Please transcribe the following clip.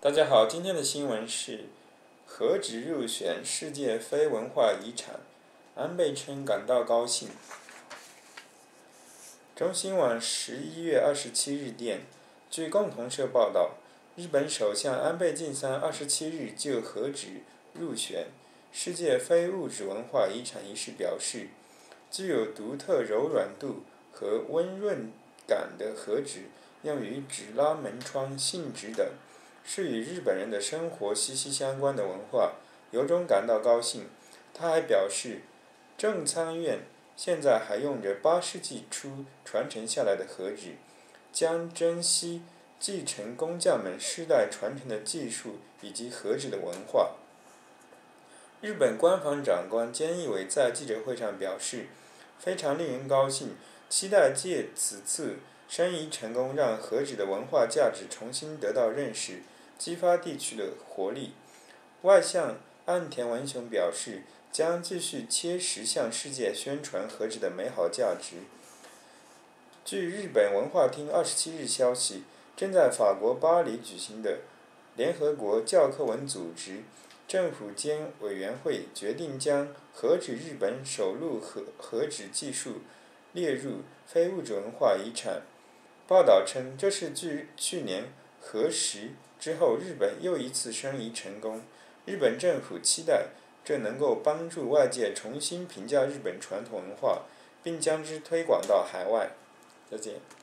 大家好，今天的新闻是何止入选世界非文化遗产，安倍称感到高兴。中新网11月27日电，据共同社报道，日本首相安倍晋三27日就何止入选世界非物质文化遗产一事表示，具有独特柔软度和温润感的何止用于纸拉门窗、信纸等，是与日本人的生活息息相关的文化，由衷感到高兴。他还表示，正参院现在还用着8世纪初传承下来的和纸，将珍惜继承工匠们世代传承的技术以及和纸的文化。日本官房长官菅义伟在记者会上表示，非常令人高兴，期待借此次申遗成功，让和纸的文化价值重新得到认识，激发地区的活力。外相岸田文雄表示，将继续切实向世界宣传和纸的美好价值。据日本文化厅27日消息，正在法国巴黎举行的联合国教科文组织政府间委员会决定将和纸日本首路和纸技术列入非物质文化遗产。报道称，这是继去年和石之后，日本又一次申遗成功。日本政府期待这能够帮助外界重新评价日本传统文化，并将之推广到海外。再见。